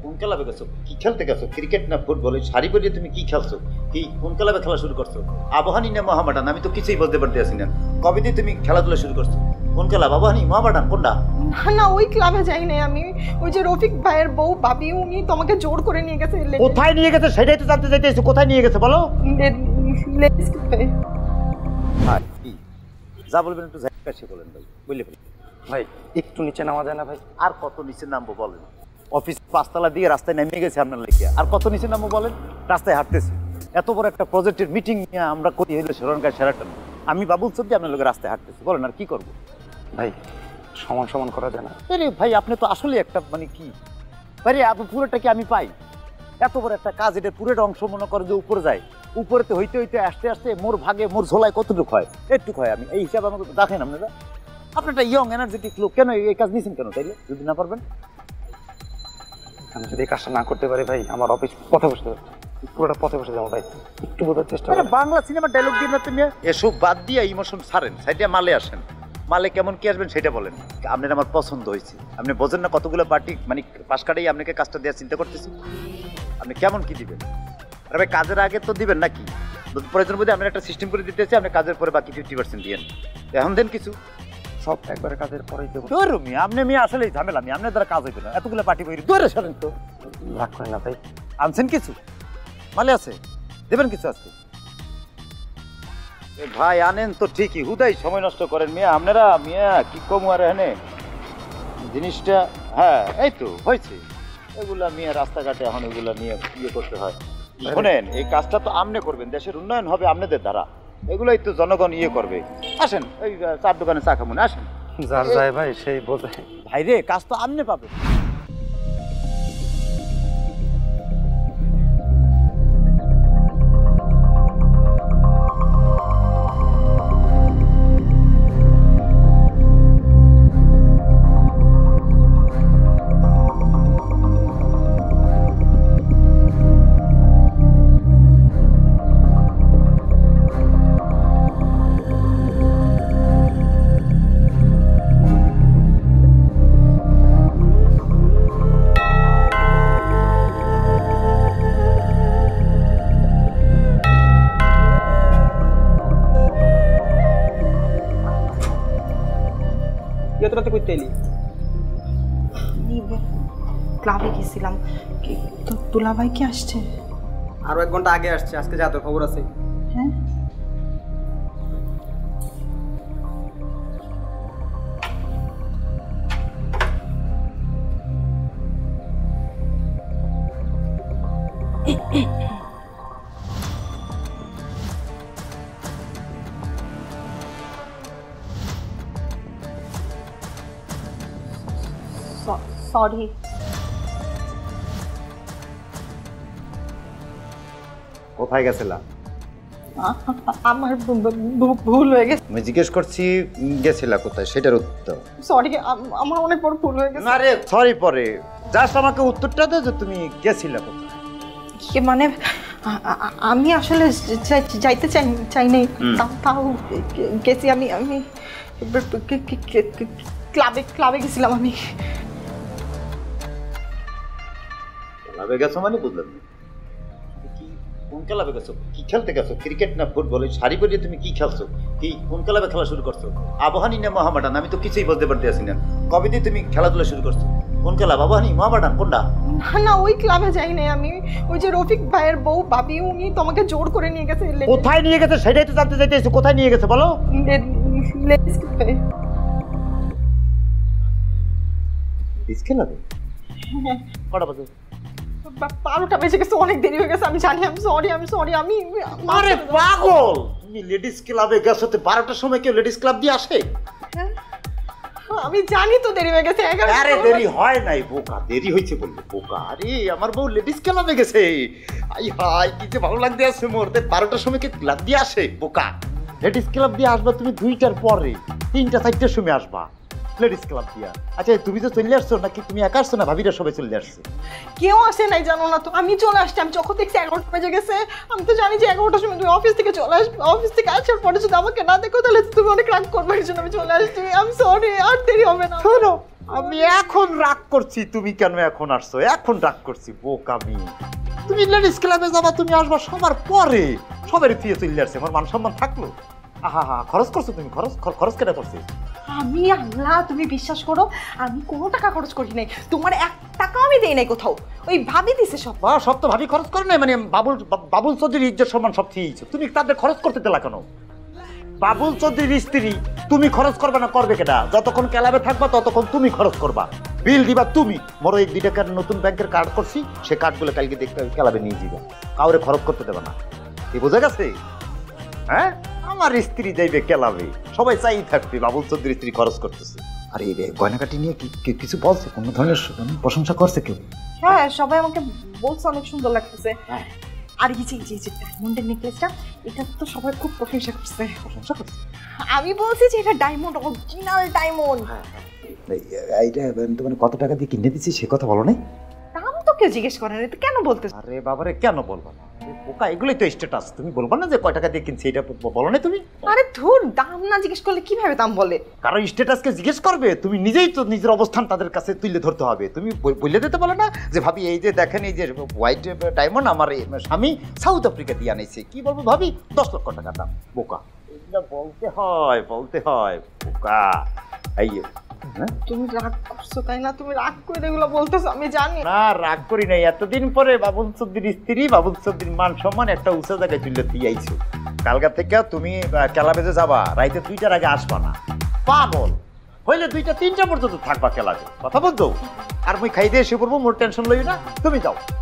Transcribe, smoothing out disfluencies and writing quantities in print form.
কোন ক্লাবে গেছো? কি খেলতে গেছো? ক্রিকেট না ফুটবল? এই শাড়ি পরিয়ে তুমি কি খেলছো? কি কোন ক্লাবে খেলা শুরু করছো? আবাহনী না মোহামেডান? আমি তো কিছুই বলতে পারতেছি না। কবে দিয়ে তুমি খেলাধুলা শুরু করছো? কোন ক্লাব? আবাহনী, মোহামেডান, কোনটা? না না, ওই ক্লাবে যাই নাই আমি। ওই যে রফিক ভাইয়ের বউ ভাবি, উনি তোমাকে জোর করে নিয়ে গেছে। কোথায় নিয়ে গেছে সেটাই তো জানতে চাইতেছি। কোথায় নিয়ে গেছে বলো? লেডিস ক্লাবে। যা বলবেন একটু ঝাঁকাশি বলেন ভাই, বুঝলে ভাই একটু নিচে নামা যায় না ভাই? আর কত নিচে নামবো বলেন? অফিস 5 তলা দিয়ে রাস্তায় নেমে গেছে আপনার লেগে, আর কত নিচে নামবো বলেন? রাস্তায় হাঁটতেছি, এত বড় একটা প্রজেক্টের মিটিং নিয়ে আমরা করি হইলো সেরনকার সেরাটন, আমি বাবুল সত্যি আপনার লোকের রাস্তায় হাঁটতেছি, বলেন আর কি করবো? ভাই সমান সমান করা যায় না? আরে ভাই আপনি তো আসলে একটা মানে কি ভাই, আপনি পুরোটা কি আমি পাই? এত বড় একটা কাজ, এটা পুরোটা অংশ মনে করে যে উপরে যায়, উপরেতে হইতে হইতে আসতে আসতে মোর ভাগে মোর ঝোলায় কতটুকু হয়? একটু হয়। আমি এই হিসাবে আমাকে দেখেন আপনারা, আপনি একটা ইয়ং এনার্জেটিক লোক, কেন এই কাজ নিয়েছেন কেন তাইলে যদি না পারবেন? আমি যদি এই কাজটা না করতে পারি ভাই, আমার অফিস পথে বসতে হবে, পুরোটা পথে বসে যাবো ভাই। একটু বোঝার চেষ্টা করেন। বাংলা সিনেমার ডায়লগ দিয়ে না তুমি এসব বাদ দিয়ে ইমোশন ছাড়েন, সাইডে মালে আসেন। মালে কেমন কি আসবেন সেটা বলেন। আপনার আমার পছন্দ হয়েছে, আপনি বোঝেন না কতগুলো পার্টি মানে পাশ কাটাই আপনাকে কাজটা দেওয়ার চিন্তা করতেছি। আপনি কেমন কি দিবেন? আরে ভাই কাজের আগে তো দিবেন নাকি? প্রয়োজন বোধে আপনার একটা সিস্টেম করে দিতেছি, আপনি কাজের পরে বাকি 50% দিয়েন। এখন দেন কিছু সব একবারে কাজের পরেই দেবো। রুমি আপনি মেয়ে আসলে ঝামেলা, আমি আপনার দ্বারা কাজ হইবে না। এতগুলো পার্টি বই দূরে সরেন তো। রাগ করেন না ভাই। আনছেন কিছু? মালে আছে, দেবেন কিছু আজকে? ভাই আনেন তো ঠিকই, হুদাই সময় নষ্ট করেন মিয়া আপনারা। মিয়া কি কম আর এখানে জিনিসটা, হ্যাঁ এই তো হয়েছে। এগুলা মিয়া রাস্তাঘাটে এখন এগুলা নিয়ে ইয়ে করতে হয়। শোনেন এই কাজটা তো আপনি করবেন, দেশের উন্নয়ন হবে আপনাদের দ্বারা, এগুলোই তো জনগণ ইয়ে করবে। আসেন ওই চার দোকানে চা খামুন, আসেন। যার যায় ভাই সেই বোঝে। ভাই রে কাজ তো আপনি পাবেন। রাতে কইতে এলি? ক্লাবে গেছিলাম। দুলা ভাই কি আসছে? আরো 1 ঘন্টা আগে আসছে, আজকে যা তোর খবর আছে? হ্যাঁ সরি। কোথায় গেছিলা? আমার ভুল হয়ে গেছে। আমি জিজ্ঞেস করছি গেছিলা কোথায়, সেটার উত্তর। সরি, আমার অনেক বড় ভুল হয়ে গেছে। আরে সরি পরে, জাস্ট আমাকে উত্তরটা দে যে তুমি গেছিলা কোথায়। মানে আমি আসলে যাইতে চাই নাই, তাও গেছি। আমি ক্লাবে গেছিলাম। আমি ক্লাবে গেছো মানে বুঝলাম না। কোন ক্লাবে গেছো? কি খেলতে গেছো? ক্রিকেট না ফুটবল? এই শাড়ি পরিয়ে তুমি কি খেলছো? কি কোন ক্লাবে খেলা শুরু করছো? আবাহনী না মোহামেডান? আমি তো কিছুই বলতে পারতেছি না। কবে দিয়ে তুমি খেলাধুলা শুরু করছো? কোন ক্লাব? আবাহনী, মোহামেডান, কোনটা? না না, ওই ক্লাবে যাই নাই আমি। ওই যে রফিক ভাইয়ের বউ ভাবি, উনি তোমাকে জোর করে নিয়ে গেছে। কোথায় নিয়ে গেছে সেটাই তো জানতে চাইতেছি। কোথায় নিয়ে গেছে বলো? লেডিস ক্লাবে। লেডিস ক্লাবে? কটা বাজে? 12টা বেজে গেছে, অনেক দেরি হয়ে গেছে। আমি জানি, আমি সরি। আমি আরে পাগল, তুমি লেডিস ক্লাবে গেছো তো 12টার সময় কেউ লেডিস ক্লাব দিয়ে আসে? আমি জানি তো দেরি হয়ে গেছে। আরে দেরি হয় নাই বোকা, দেরি হয়েছে বললে বোকা। আরে আমার বউ লেডিস ক্লাবে গেছে। আই হাই কি যে ভালো লাগতে আছে মোর। 12টার সময় কে ক্লাব দিয়ে আসে বোকা? লেডিস ক্লাব দিয়ে আসবা তুমি 2টার পরে, 3টা 4টার সময় আসবা লেডিস ক্লাব দিয়া। আচ্ছা তুমি তো চলে আসছো নাকি তুমি একা আসছো না ভাবিরা সবাই চলে আসছে? কেউ আসে নাই জানো না তো, আমি চলে আসছি। আমি যখন দেখছি 11টা বেজে গেছে, আমি তো জানি যে 11টার সময় তুমি অফিস থেকে চলে আসবে। অফিস থেকে আসার পরে যদি আমাকে না দেখো তাহলে তুমি অনেক রাগ করবে, এই জন্য আমি চলে আসছি। আমি সরি, আর দেরি হবে না। শোনো আমি এখন রাগ করছি, তুমি কেন এখন আসছো? এখন রাগ করছি বোকামি। তুমি লেডিস ক্লাবে যাবা, তুমি আসবা সবার পরে, সবারই তুই চলে আসছে, আমার মান সম্মান থাকলো? আহা হা, খরচ করছো তুমি? খরচ কেটে করছে? আমি আল্লাহ, তুমি বিশ্বাস করো আমি কোনো টাকা খরচ করি নাই, তোমার 1 টাকাও আমি দেই নাই কোথাও, ওই ভাবি দিছে সব। বা সব তো ভাবি খরচ করে নাই, মানে বাবুল চৌধুরীর ইজ্জত সম্মান সব ঠিকই, তুমি তাদের খরচ করতে দিলা কেন? বাবুল চৌধুরীর স্ত্রী, তুমি খরচ করবে না করবে কেটা? যতক্ষণ ক্লাবে থাকবা ততক্ষণ তুমি খরচ করবা, বিল দিবা তুমি। বড় 1-2 টাকার নতুন ব্যাংকের কার্ড করছি, সে কার্ডগুলো কালকে দেখতে ক্লাবে নিয়ে যাবে, কাউরে খরচ করতে দেবে না। এই বোঝা গেছে? হ্যাঁ, আমার স্ত্রী যাইবে ক্লাবে, সবাই চাই থাকবে বাবুল চৌধুরীর স্ত্রী খরচ করতেছে। আরে এই গয়নাকাটি নিয়ে কিছু বলছে? কোনো ধরনের প্রশংসা করছে কেউ? হ্যাঁ, সবাই আমাকে বলছে অনেক সুন্দর লাগতেছে। আর এই যে ডায়মন্ডের নেকলেসটা, এটা তো সবাই খুব প্রশংসা করছে। প্রশংসা করছে? আমি বলছি যে এটা ডায়মন্ড, অরিজিনাল ডায়মন্ড। এইটা মানে কত টাকা দিয়ে কিনে দিচ্ছি সে কথা বলো নাই? দাম তো কেউ জিজ্ঞেস করে না, তো কেন বলতেছ? আরে বাবারে, কেন বলবো না? ওকা, এগুলোই তো স্ট্যাটাস, তুমি বলবা না যে কয় টাকা দিয়ে কিনছি, এটা বলো না তুমি? আরে ধুর, দাম না জিজ্ঞেস করলে কিভাবে দাম বলে? কারণ স্ট্যাটাসকে জিজ্ঞেস করবে, তুমি নিজেই তো নিজের অবস্থান তাদের কাছে তুলে ধরতে হবে। তুমি বলে দিতে বলো না যে ভাবি এই যে দেখেন, এই যে হোয়াইট ডায়মন্ড আমার স্বামী সাউথ আফ্রিকা দিয়ে আনাইছে, কি বলবো ভাবি 10 লক্ষ টাকা দাম। বোকা, এগুলো বলতে হয় বোকা। এই তুমি রাগ করছো তাই না? তুমি রাগ করে এগুলো বলতেছো, আমি জানি। না, রাগ করি নাই। এতদিন পরে বাবুল চৌধুরীর স্ত্রী, বাবুল চৌধুরীর মান সম্মান একটা উঁচা জায়গায় তুলে দিয়ে আইছো। কালকা থেকে তুমি ক্লাবে যে যাবা, রাইতে 2টার আগে আসবা না। পাগল হইলে 2টা 3টা পর্যন্ত থাকবা ক্লাবে, কথা বলতো। আর মুই খাই দিয়ে এসে পড়বো, মোর টেনশন লই না, তুমি যাও।